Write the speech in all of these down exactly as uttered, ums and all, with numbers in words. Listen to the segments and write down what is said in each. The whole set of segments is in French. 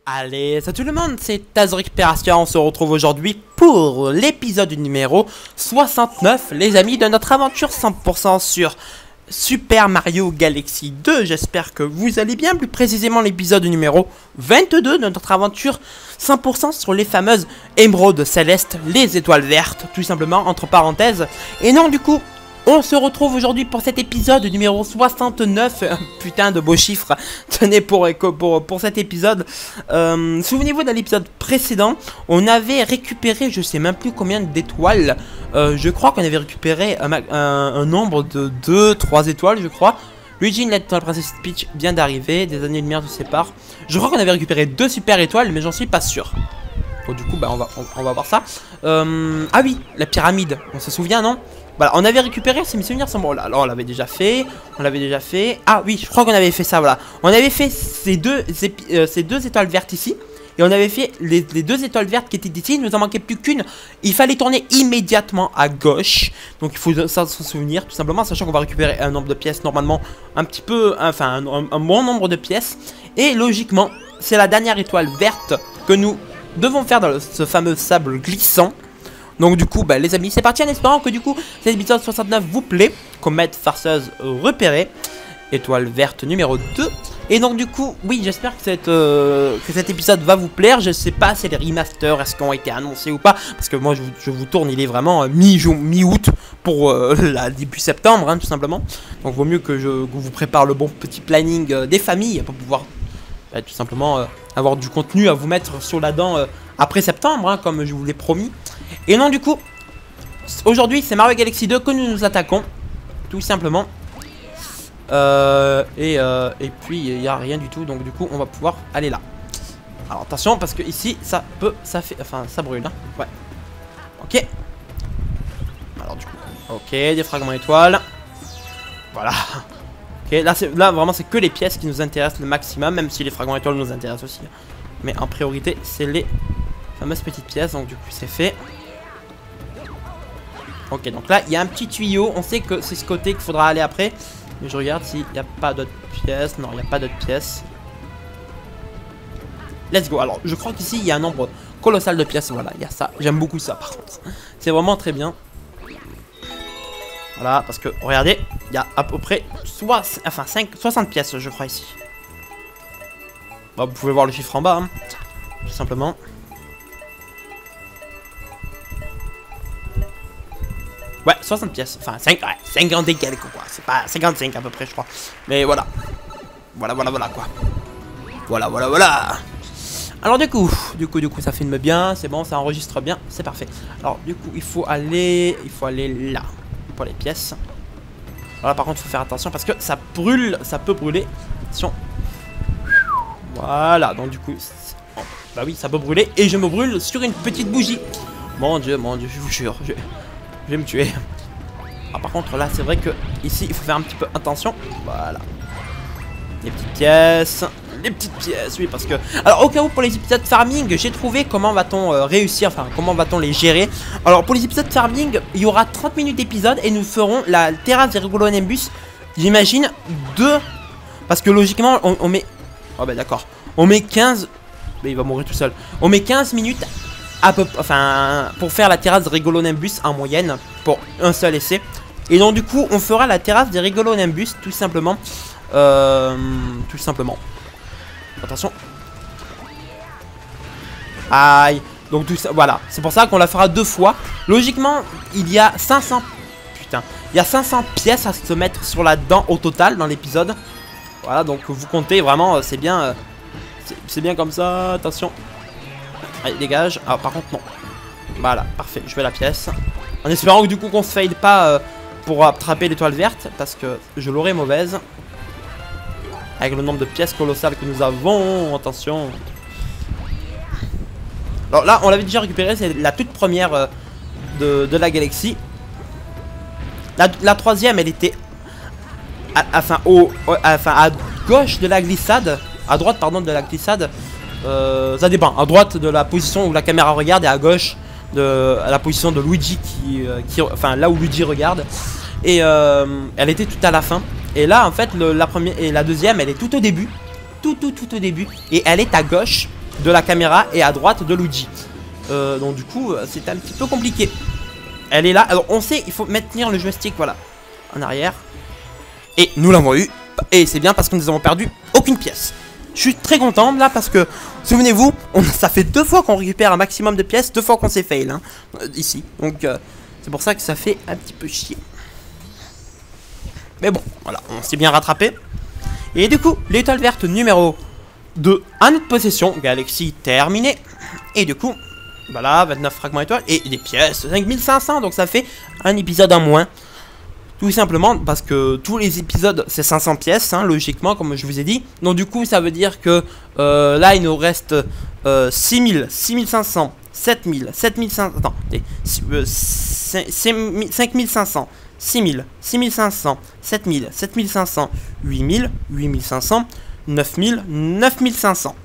Allez, salut tout le monde, c'est Taz Récupération, on se retrouve aujourd'hui pour l'épisode numéro soixante-neuf, les amis, de notre aventure cent pour cent sur Super Mario Galaxy deux. J'espère que vous allez bien, plus précisément l'épisode numéro vingt-deux de notre aventure cent pour cent sur les fameuses émeraudes célestes, les étoiles vertes, tout simplement, entre parenthèses. Et non, du coup, on se retrouve aujourd'hui pour cet épisode numéro soixante-neuf, putain de beaux chiffres, tenez pour, pour, pour cet épisode. Euh, Souvenez-vous de l'épisode précédent, on avait récupéré, je sais même plus combien d'étoiles, euh, je crois qu'on avait récupéré un, un, un nombre de deux trois étoiles, je crois. Luigi, l'étoile Princesse Peach vient d'arriver, des années-lumière nous séparent. Je crois qu'on avait récupéré deux super étoiles, mais j'en suis pas sûr. Bon, du coup, bah, on, va, on, on va voir ça. Euh, ah oui, la pyramide, on se souvient, non? Voilà, on avait récupéré, si mes souvenirs sont bons là. Alors, on l'avait déjà fait, on l'avait déjà fait. Ah oui, je crois qu'on avait fait ça, voilà. On avait fait ces deux, euh, ces deux étoiles vertes ici. Et on avait fait les, les deux étoiles vertes qui étaient ici. Il nous en manquait plus qu'une. Il fallait tourner immédiatement à gauche. Donc il faut s'en souvenir, tout simplement, sachant qu'on va récupérer un nombre de pièces normalement un petit peu, enfin un, un, un bon nombre de pièces. Et logiquement, c'est la dernière étoile verte que nous devons faire dans le, ce fameux sable glissant. Donc du coup, bah, les amis, c'est parti en espérant que du coup, cet épisode soixante-neuf vous plaît. Comète farceuse repérée. Étoile verte numéro deux. Et donc du coup, oui, j'espère que, cette, euh, que cet épisode va vous plaire. Je sais pas si les remasters, est-ce qu'ils ont été annoncés ou pas. Parce que moi, je vous, je vous tourne, il est vraiment euh, mi-août pour euh, la, début septembre, hein, tout simplement. Donc vaut mieux que je, que vous prépare le bon petit planning euh, des familles pour pouvoir euh, tout simplement euh, avoir du contenu à vous mettre sur la dent euh, après septembre, hein, comme je vous l'ai promis. Et non, du coup, aujourd'hui, c'est Mario Galaxy deux que nous nous attaquons, tout simplement. Euh, et, euh, et puis, il n'y a rien du tout, donc du coup, on va pouvoir aller là. Alors, attention, parce que ici, ça peut, ça fait, enfin, ça brûle, hein. Ouais. Ok. Alors, du coup, ok, des fragments étoiles. Voilà. Ok, là, là vraiment, c'est que les pièces qui nous intéressent le maximum, même si les fragments étoiles nous intéressent aussi. Mais en priorité, c'est les fameuses petites pièces, donc du coup, c'est fait. Ok, donc là, il y a un petit tuyau. On sait que c'est ce côté qu'il faudra aller après. Mais je regarde s'il n'y a pas d'autres pièces. Non, il n'y a pas d'autres pièces. Let's go. Alors, je crois qu'ici, il y a un nombre colossal de pièces. Voilà, il y a ça. J'aime beaucoup ça, par contre. C'est vraiment très bien. Voilà, parce que, regardez, il y a à peu près soit, enfin, cinq, soixante pièces, je crois, ici. Bon, vous pouvez voir le chiffre en bas, hein, tout simplement. Ouais, soixante pièces, enfin cinq, ouais, cinquante et quelques quoi, c'est pas cinquante-cinq à peu près je crois. Mais voilà, voilà, voilà, voilà quoi. Voilà, voilà, voilà. Alors du coup, du coup, du coup ça filme bien, c'est bon, ça enregistre bien, c'est parfait. Alors du coup, il faut aller, il faut aller là, pour les pièces. Voilà, par contre, il faut faire attention parce que ça brûle, ça peut brûler. Attention. Voilà, donc du coup, oh, bah oui, ça peut brûler et je me brûle sur une petite bougie. Mon dieu, mon dieu, je vous jure, je... Je vais me tuer. Ah, par contre là c'est vrai que ici il faut faire un petit peu attention. Voilà. Les petites pièces. Les petites pièces, oui, parce que... Alors au cas où pour les épisodes farming, j'ai trouvé comment va-t-on euh, réussir, enfin comment va-t-on les gérer. Alors pour les épisodes farming, il y aura trente minutes d'épisode et nous ferons la terrasse des Rigolonimbus. J'imagine deux. Parce que logiquement on, on met... Oh bah d'accord. On met quinze... Mais il va mourir tout seul. On met quinze minutes... À peu, enfin, pour faire la terrasse de Rigolonimbus en moyenne, pour un seul essai. Et donc du coup, on fera la terrasse des Rigolonimbus, tout simplement. Euh, tout simplement. Attention. Aïe. Donc tout ça, voilà. C'est pour ça qu'on la fera deux fois. Logiquement, il y a cinq cents... Putain. Il y a cinq cents pièces à se mettre sur la dent au total dans l'épisode. Voilà, donc vous comptez vraiment, c'est bien... C'est bien comme ça, attention. Allez, dégage. Ah, par contre, non. Voilà, parfait. Je vais la pièce. En espérant que du coup qu'on se faille pas euh, pour attraper l'étoile verte. Parce que je l'aurai mauvaise. Avec le nombre de pièces colossales que nous avons. Attention. Alors là, on l'avait déjà récupéré. C'est la toute première euh, de, de la galaxie. La, la troisième, elle était... À, enfin, au, au, enfin, à gauche de la glissade. À droite, pardon, de la glissade. Euh, ça dépend, à droite de la position où la caméra regarde et à gauche de à la position de Luigi qui, euh, qui enfin là où Luigi regarde. Et euh, elle était tout à la fin. Et là en fait le, la première et la deuxième elle est tout au début, tout tout tout au début et elle est à gauche de la caméra et à droite de Luigi. Euh, donc du coup, c'est un petit peu compliqué. Elle est là. Alors on sait, il faut maintenir le joystick, voilà, en arrière. Et nous l'avons eu. Et c'est bien parce que nous avons perdu aucune pièce. Je suis très content là parce que, souvenez-vous, ça fait deux fois qu'on récupère un maximum de pièces, deux fois qu'on s'est fail hein, ici. Donc euh, c'est pour ça que ça fait un petit peu chier. Mais bon, voilà, on s'est bien rattrapé. Et du coup, l'étoile verte numéro deux à notre possession, Galaxy terminé. Et du coup, voilà, vingt-neuf fragments étoiles et des pièces, cinq mille cinq cents, donc ça fait un épisode en moins. Tout simplement parce que tous les épisodes c'est cinq cents pièces, hein, logiquement, comme je vous ai dit. Donc du coup, ça veut dire que euh, là, il nous reste euh, six mille, six mille cinq cents, sept mille, sept mille cinq cents, attends, euh, cinq mille cinq cents, six mille, six mille cinq cents, sept mille, sept mille cinq cents, huit mille, huit mille cinq cents, neuf mille, neuf mille cinq cents.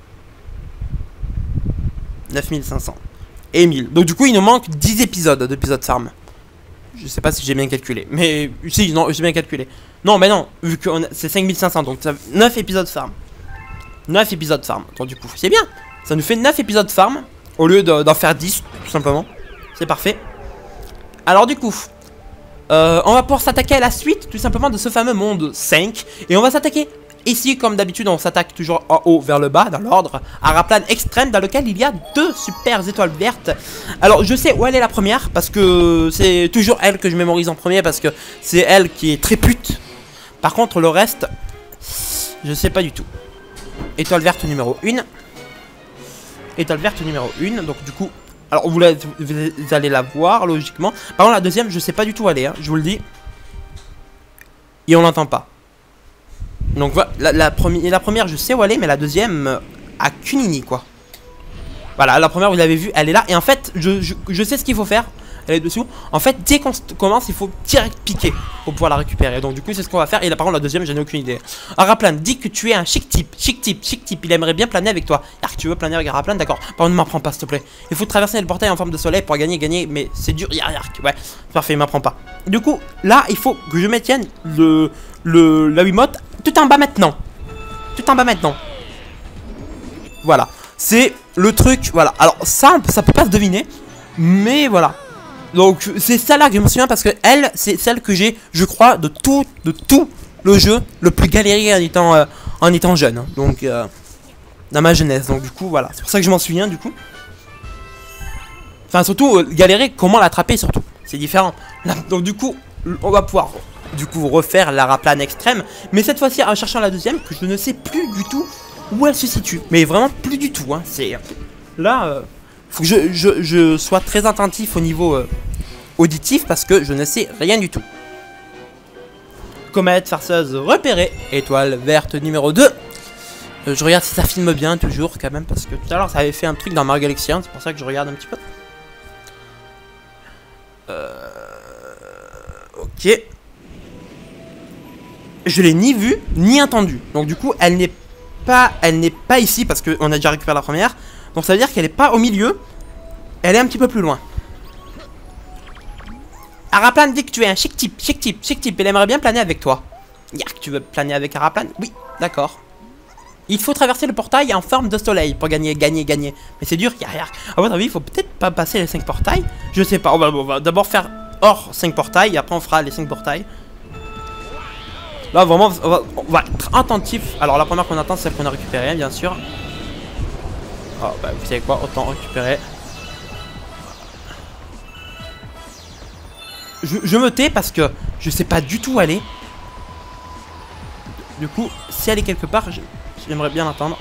neuf mille cinq cents. Et mille. Donc du coup, il nous manque dix épisodes d'épisodes farm. Je sais pas si j'ai bien calculé. Mais si, non, j'ai bien calculé. Non, mais non, vu que c'est cinq mille cinq cents, donc ça, neuf épisodes farm. neuf épisodes farm. Donc du coup, c'est bien. Ça nous fait neuf épisodes farm au lieu d'en faire dix, tout simplement. C'est parfait. Alors du coup, euh, on va pouvoir s'attaquer à la suite, tout simplement, de ce fameux monde cinq. Et on va s'attaquer ici, comme d'habitude, on s'attaque toujours en haut vers le bas, dans l'ordre, à Raplan extrême, dans lequel il y a deux super étoiles vertes. Alors, je sais où elle est la première, parce que c'est toujours elle que je mémorise en premier, parce que c'est elle qui est très pute. Par contre, le reste, je sais pas du tout. Étoile verte numéro un. Étoile verte numéro un, donc du coup, alors vous, la, vous allez la voir, logiquement. Par contre, la deuxième, je sais pas du tout où elle est, hein, je vous le dis. Et on l'entend pas. Donc voilà, la, la, premi la première je sais où elle est, mais la deuxième euh, à Cunini quoi. Voilà, la première vous l'avez vu, elle est là. Et en fait, je, je, je sais ce qu'il faut faire. Elle est dessous. En fait, dès qu'on commence, il faut direct piquer pour pouvoir la récupérer. Donc du coup, c'est ce qu'on va faire. Et là, par contre, la deuxième, j'en ai aucune idée. Araplan, dis que tu es un chic type, chic type, chic type. Il aimerait bien planer avec toi. Yark, tu veux planer avec Araplan, d'accord. Par contre, ne m'apprends pas, s'il te plaît. Il faut traverser le portail en forme de soleil pour gagner, gagner. Mais c'est dur, yark, yark. Ouais, parfait, il m'apprend pas. Du coup, là, il faut que je maintienne le, le, la Wiimote tout en bas maintenant. Tout en bas maintenant. Voilà. C'est le truc, voilà. Alors, ça, ça peut pas se deviner. Mais voilà. Donc c'est ça là que je me souviens parce que elle c'est celle que j'ai, je crois, de tout de tout le jeu le plus galéré en étant euh, en étant jeune, hein. Donc euh, dans ma jeunesse. Donc du coup voilà, c'est pour ça que je m'en souviens du coup. Enfin surtout euh, galérer comment l'attraper surtout, c'est différent. Là, donc du coup on va pouvoir du coup refaire la Raplan extrême, mais cette fois-ci en cherchant la deuxième que je ne sais plus du tout où elle se situe, mais vraiment plus du tout. Hein. C'est là. Euh, Faut que je, je, je sois très attentif au niveau euh, auditif parce que je ne sais rien du tout. Comète farceuse repérée. Étoile verte numéro deux. Euh, je regarde si ça filme bien toujours quand même parce que tout à l'heure ça avait fait un truc dans Mario Galaxy un. C'est pour ça que je regarde un petit peu. Euh, ok. Je l'ai ni vu ni entendu. Donc du coup elle n'est pas, elle n'est pas ici parce qu'on a déjà récupéré la première. Donc ça veut dire qu'elle n'est pas au milieu. Elle est un petit peu plus loin. Araplan dit que tu es un chic type, chic type, chic type. Elle aimerait bien planer avec toi. Yark, tu veux planer avec Araplan? Oui, d'accord. Il faut traverser le portail en forme de soleil pour gagner, gagner, gagner. Mais c'est dur, yark. À votre avis, il faut peut-être pas passer les cinq portails. Je sais pas, on va, va d'abord faire hors cinq portails et après on fera les cinq portails. Là vraiment, on va, on va être attentif. Alors la première qu'on attend, c'est celle qu'on a récupérée, bien sûr. Oh, bah, vous savez quoi, autant récupérer. Je, je me tais parce que je sais pas du tout où aller. Du coup, si elle est quelque part, j'aimerais bien l'entendre.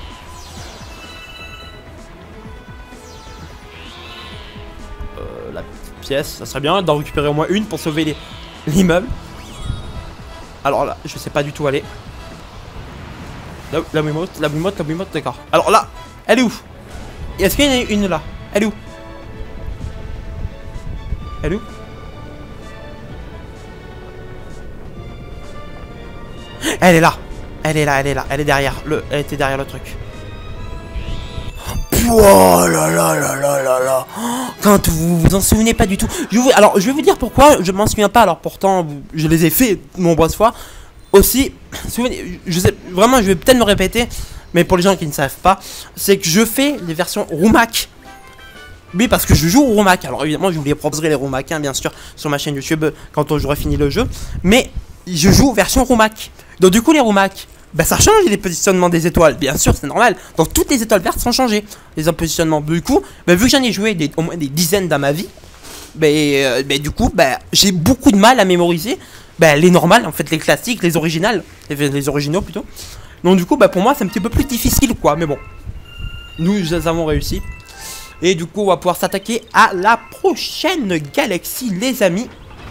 Euh, la pièce, ça serait bien d'en récupérer au moins une pour sauver l'immeuble. Alors là, je sais pas du tout où aller. La, la Wiimote, la Wiimote, la Wiimote, d'accord. Alors là, elle est où? Est-ce qu'il y en a une là? Elle est où? Elle est où? Elle est là. Elle est là, elle est là. Elle est derrière le. Elle était derrière le truc. Oh là là là là là là. Quand vous vous en souvenez pas du tout. Je vous, alors je vais vous dire pourquoi je m'en souviens pas. Alors pourtant je les ai fait nombreuses fois. Aussi, souvenez, je sais vraiment, je vais peut-être me répéter. mais pour les gens qui ne savent pas, c'est que je fais les versions Roumac. Oui, parce que je joue au Roumac. Alors évidemment, je vous les proposerai les Roumac, hein, bien sûr, sur ma chaîne YouTube quand j'aurai fini le jeu. Mais je joue version Roumac. Donc du coup, les Roumac, bah ça change les positionnements des étoiles. Bien sûr, c'est normal. Donc toutes les étoiles vertes sont changées, les positionnements. Du coup, bah, vu que j'en ai joué des, au moins des dizaines dans ma vie, bah, euh, bah, du coup, bah, j'ai beaucoup de mal à mémoriser bah, les normales, en fait, les classiques, les originales, les, les originaux plutôt. Donc du coup, bah, pour moi, c'est un petit peu plus difficile, quoi. Mais bon, nous, nous avons réussi. Et du coup, on va pouvoir s'attaquer à la prochaine galaxie, les amis.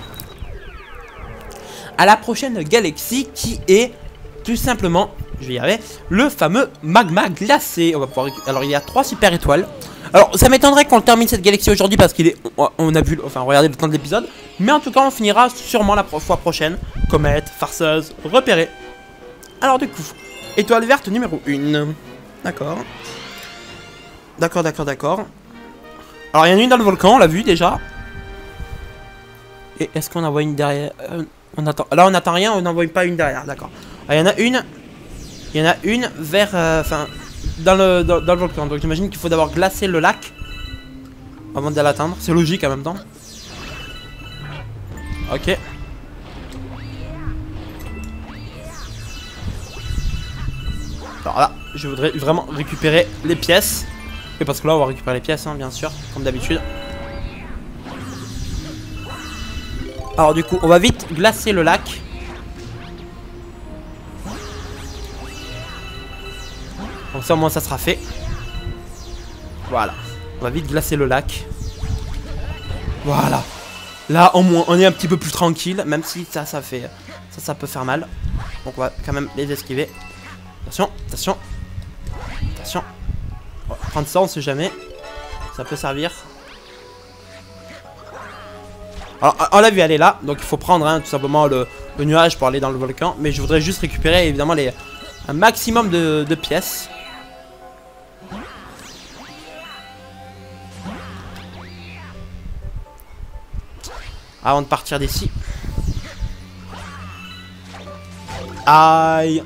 À la prochaine galaxie qui est tout simplement, je vais y arriver, le fameux magma glacé. On va pouvoir... Alors, il y a trois super étoiles. Alors, ça m'étonnerait qu'on termine cette galaxie aujourd'hui parce qu'il est... On a vu... Enfin, regardez le temps de l'épisode. Mais en tout cas, on finira sûrement la fois prochaine. Comète, farceuse, repérée. Alors, du coup, étoile verte numéro un. D'accord. D'accord, d'accord, d'accord. Alors, il y en a une dans le volcan, on l'a vu déjà. Et est-ce qu'on en voit une derrière euh, on attend... Là, on n'attend rien, on n'en voit pas une derrière, d'accord. Il y en a une. Il y en a une vers... Enfin, euh, dans, le, dans, dans le volcan. Donc, j'imagine qu'il faut d'abord glacer le lac avant de l'atteindre. C'est logique en même temps. Ok. Alors là, je voudrais vraiment récupérer les pièces. Et parce que là, on va récupérer les pièces, hein, bien sûr, comme d'habitude. Alors du coup, on va vite glacer le lac. Comme ça, au moins, ça sera fait. Voilà. On va vite glacer le lac. Voilà. Là, au moins, on est un petit peu plus tranquille, même si ça, ça fait... Ça, ça peut faire mal. Donc, on va quand même les esquiver. Attention, attention. Attention. On va prendre ça, on sait jamais. Ça peut servir. Alors, on l'a vu, elle est là. Donc, il faut prendre hein, tout simplement le, le nuage pour aller dans le volcan. Mais je voudrais juste récupérer, évidemment, les, un maximum de, de pièces. Avant de partir d'ici. Aïe.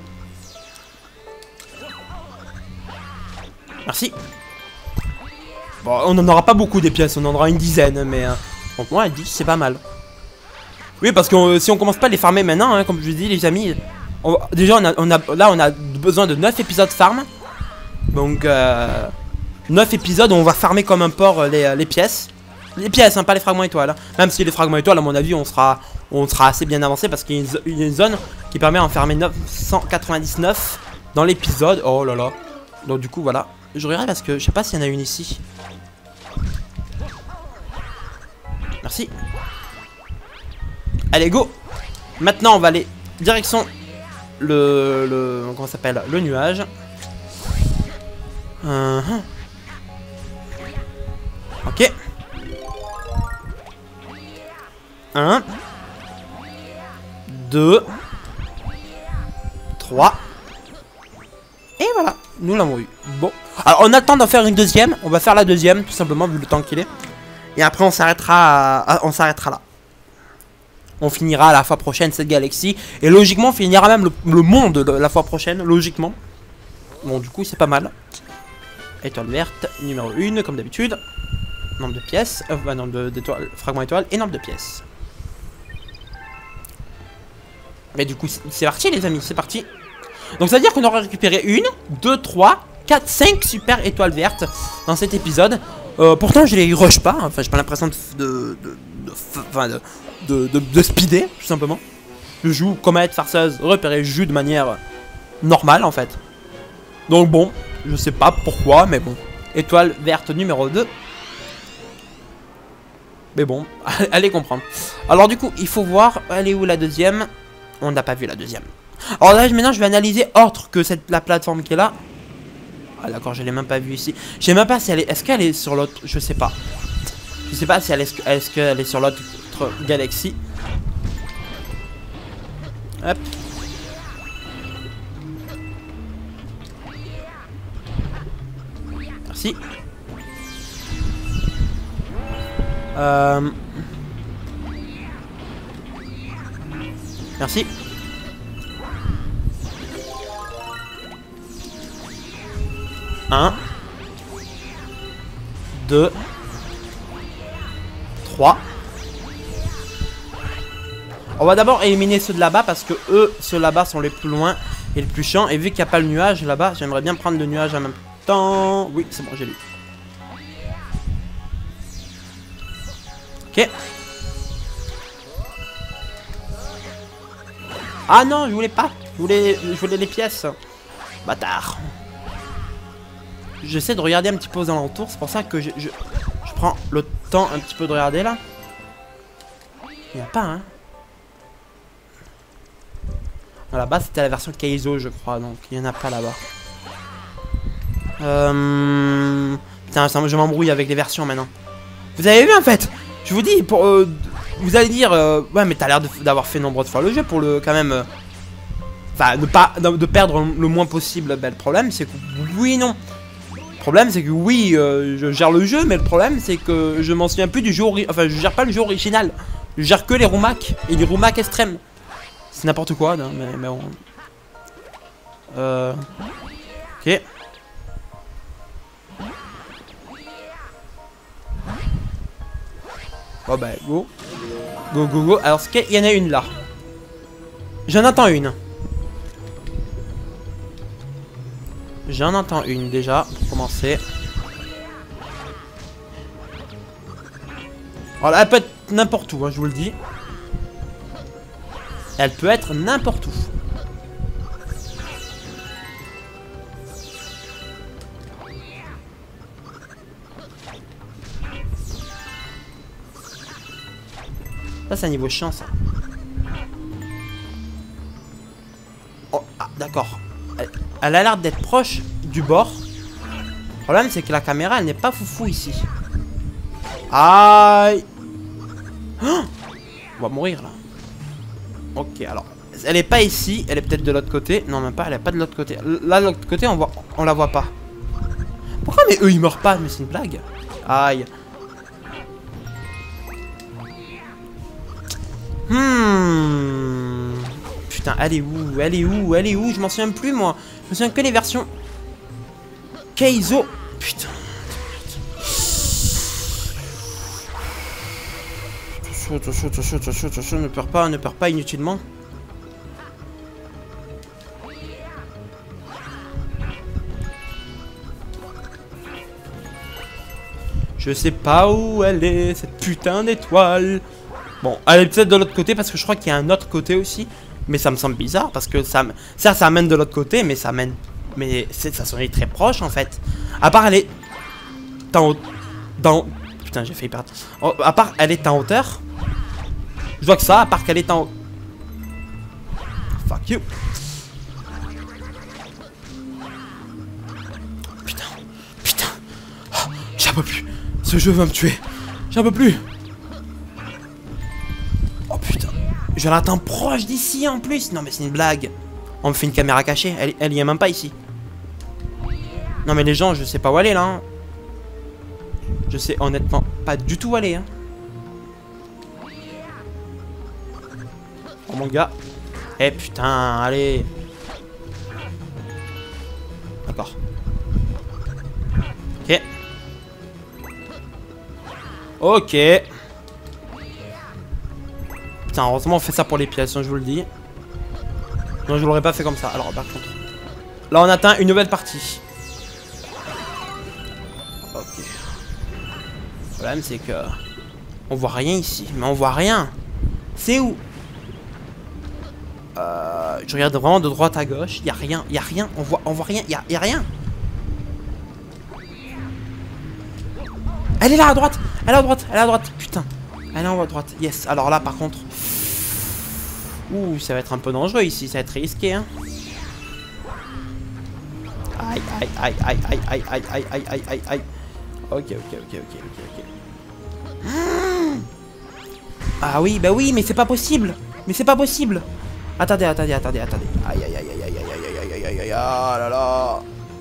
Merci. Bon, on n'en aura pas beaucoup des pièces, on en aura une dizaine, mais... Euh, donc moi, dix, c'est pas mal. Oui, parce que euh, si on commence pas à les farmer maintenant, hein, comme je vous dis, les amis... On, déjà, on a, on a, là, on a besoin de neuf épisodes farm. Donc, euh, neuf épisodes où on va farmer comme un porc euh, les, les pièces. Les pièces, hein, pas les fragments étoiles. Hein. Même si les fragments étoiles, à mon avis, on sera, on sera assez bien avancé parce qu'il y a une, une zone qui permet d'enfermer neuf cent quatre-vingt-dix-neuf dans l'épisode. Oh là là. Donc du coup, voilà. Je regarde parce que je sais pas s'il y en a une ici. Merci. Allez, go. Maintenant, on va aller direction le... le comment ça s'appelle? Le nuage. Uh -huh. Ok. Un. Deux. Trois. Et voilà. Nous l'avons eu. Bon. Alors, on a le temps d'en faire une deuxième. On va faire la deuxième, tout simplement, vu le temps qu'il est. Et après, on s'arrêtera à... on s'arrêtera là. On finira la fois prochaine cette galaxie. Et logiquement, on finira même le, le monde la fois prochaine, logiquement. Bon, du coup, c'est pas mal. Étoile verte, numéro un, comme d'habitude. Nombre de pièces. Euh, bah, nombre d'étoiles, fragments étoiles et nombre de pièces. Mais du coup, c'est parti, les amis, c'est parti. Donc, ça veut dire qu'on aura récupéré une, deux, trois, quatre, cinq super étoiles vertes dans cet épisode. Euh, pourtant, je les rush pas. Enfin, j'ai pas l'impression de de de, de, enfin, de, de, de, de speeder, tout simplement. Je joue comète, farceuse, repérer, je joue de manière normale, en fait. Donc, bon, je sais pas pourquoi, mais bon. Étoile verte numéro deux. Mais bon, allez comprendre. Alors, du coup, il faut voir. Elle est où la deuxième? On n'a pas vu la deuxième. Alors là, maintenant, je vais analyser autre que cette, la plateforme qui est là. Ah d'accord, je l'ai même pas vue ici. Je sais même pas si elle est... Est-ce qu'elle est sur l'autre? Je sais pas. Je sais pas si elle est... Est-ce qu'elle est sur l'autre galaxie. Hop. Merci. Euh... Merci. un, deux, trois. On va d'abord éliminer ceux de là-bas parce que eux, ceux là-bas sont les plus loin et les plus chiants. Et vu qu'il n'y a pas le nuage là-bas, j'aimerais bien prendre le nuage en même temps. Oui, c'est bon, j'ai lu. Ok. Ah non, je voulais pas. Je voulais, je voulais les pièces. Bâtard. J'essaie de regarder un petit peu aux alentours. C'est pour ça que je, je, je prends le temps un petit peu de regarder là. Il n'y a pas, hein. Là-bas, c'était la version Keizo, je crois. Donc, il n'y en a pas là-bas. Euh... Putain, ça, je m'embrouille avec les versions maintenant. Vous avez vu en fait? Je vous dis, pour... Euh, vous allez dire... Euh, ouais, mais t'as l'air d'avoir fait nombreuses fois le jeu pour le... Quand même... Euh, Enfin, ne pas de perdre le moins possible. Ben, le problème, c'est que oui, non. Le problème, c'est que oui, euh, je gère le jeu, mais le problème, c'est que je m'en souviens plus du jeu. Enfin, je gère pas le jeu original. Je gère que les Rumak et les Rumak extrêmes. C'est n'importe quoi, non, mais, mais bon. Euh. Ok. Bon, bah, go. Go, go, go. Alors, il y en a une là. J'en attends une. J'en entends une déjà, pour commencer. Voilà, elle peut être n'importe où, hein, je vous le dis. Elle peut être n'importe où. Ça, c'est un niveau chiant, ça. Oh, ah, d'accord. Elle, elle a l'air d'être proche du bord. Le problème, c'est que la caméra, elle n'est pas foufou ici. Aïe. Oh, on va mourir, là. Ok, alors. Elle est pas ici. Elle est peut-être de l'autre côté. Non, même pas. Elle est pas de l'autre côté. Là, de l'autre côté, on voit, on la voit pas. Pourquoi, mais eux, ils meurent pas? Mais c'est une blague. Aïe. Hmm. Putain, elle est où? Elle est où? Elle est où? Je m'en souviens plus, moi. Je me souviens que les versions Keizo. Putain. Attention, attention, attention, attention, attention. Ne perds pas, ne perds pas inutilement. Je sais pas où elle est, cette putain d'étoile. Bon, elle est peut-être de l'autre côté parce que je crois qu'il y a un autre côté aussi. Mais ça me semble bizarre parce que ça, ça, ça mène de l'autre côté, mais ça mène, mais ça sonne très proche en fait. À part elle est dans, dans, putain j'ai failli perdre. Oh, à part elle est en hauteur. Je vois que ça, à part qu'elle est en, fuck you. Putain, putain, oh, j'en peux plus. Ce jeu va me tuer. J'en peux plus. Oh putain. Je l'attends proche d'ici en plus. Non mais c'est une blague. On me fait une caméra cachée. Elle, elle y est même pas ici. Non mais les gens, je sais pas où aller là. Hein. Je sais honnêtement pas du tout où aller. Hein. Oh mon gars. Eh putain, allez. D'accord. Ok. Ok. Putain, heureusement on fait ça pour les pièces, hein, je vous le dis. Non, je l'aurais pas fait comme ça. Alors, par contre. Là, on atteint une nouvelle partie. Ok. Le problème, c'est que... on voit rien ici. Mais on voit rien. C'est où? Euh... Je regarde vraiment de droite à gauche. Il y a rien. Il y a rien. On voit, on voit rien. Il y a, y a rien. Elle est là à droite. Elle est à droite. Elle est à droite. Putain. Elle est en haut à droite. Yes. Alors là, par contre... ouh, ça va être un peu dangereux ici. Ça va être risqué, hein. Aïe, aïe, aïe, aïe, aïe, aïe, aïe, aïe, aïe, aïe, aïe, aïe. Ok, ok, ok, ok, ok, ok. Ah oui, bah oui, mais c'est pas possible. Mais c'est pas possible. Attendez, attendez, attendez, attendez. Aïe, aïe, aïe, aïe, aïe, aïe, aïe, aïe, aïe, aïe, ah là là.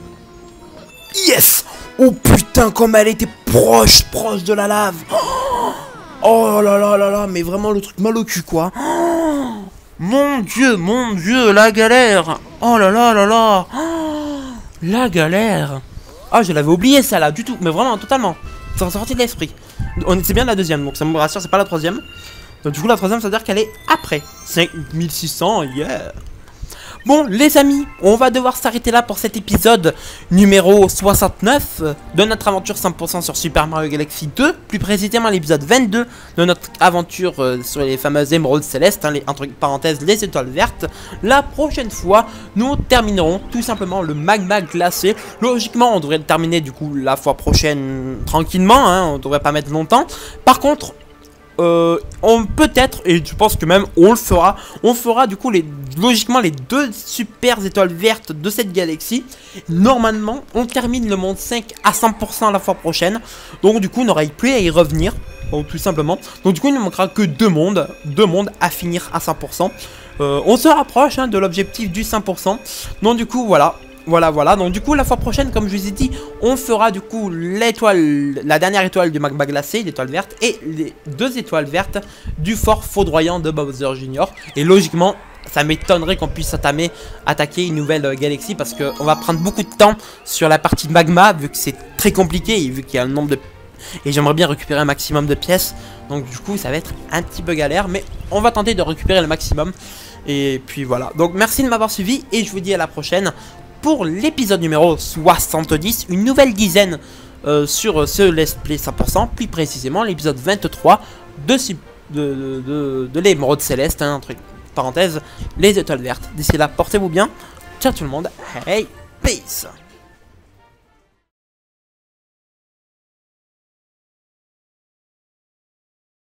Yes. Oh putain, comme elle était proche, proche de la lave. Oh là là là là, mais vraiment le truc mal au cul, quoi. Oh, mon dieu, mon dieu, la galère. Oh là là là là. Oh, la galère. Ah, je l'avais oublié ça là, du tout, mais vraiment totalement. Ça sorti de l'esprit. On c'est bien la deuxième, donc ça me rassure, c'est pas la troisième. Donc du coup la troisième, ça veut dire qu'elle est après cinq mille six cents, yeah. Bon les amis, on va devoir s'arrêter là pour cet épisode numéro soixante-neuf de notre aventure cent pour cent sur Super Mario Galaxy deux. Plus précisément l'épisode vingt-deux de notre aventure euh, sur les fameuses émeraudes célestes, hein, les, entre parenthèses les étoiles vertes. La prochaine fois, nous terminerons tout simplement le magma glacé. Logiquement on devrait le terminer du coup la fois prochaine tranquillement, hein, on devrait pas mettre longtemps. Par contre... Euh, on peut-être, et je pense que même on le fera, on fera du coup les, logiquement les deux super étoiles vertes de cette galaxie. Normalement on termine le monde cinq à cent pour cent la fois prochaine. Donc du coup on n'aura plus à y revenir. Donc tout simplement. Donc du coup il ne manquera que deux mondes, deux mondes à finir à cent pour cent. euh, On se rapproche hein, de l'objectif du cent pour cent. Donc du coup voilà. Voilà, voilà, donc du coup la fois prochaine, comme je vous ai dit, on fera du coup l'étoile, la dernière étoile du magma glacé, l'étoile verte, et les deux étoiles vertes du fort foudroyant de Bowser Junior Et logiquement, ça m'étonnerait qu'on puisse attamer, attaquer une nouvelle euh, galaxie, parce qu'on va prendre beaucoup de temps sur la partie magma, vu que c'est très compliqué, et vu qu'il y a un nombre de... Et j'aimerais bien récupérer un maximum de pièces, donc du coup ça va être un petit peu galère, mais on va tenter de récupérer le maximum. Et puis voilà, donc merci de m'avoir suivi, et je vous dis à la prochaine pour l'épisode numéro soixante-dix, une nouvelle dizaine euh, sur ce Let's Play cent pour cent, plus précisément l'épisode vingt-trois de, de, de, de, de l'émeraude céleste, hein, entre parenthèses, les étoiles vertes. D'ici là, portez-vous bien, ciao tout le monde, hey, peace.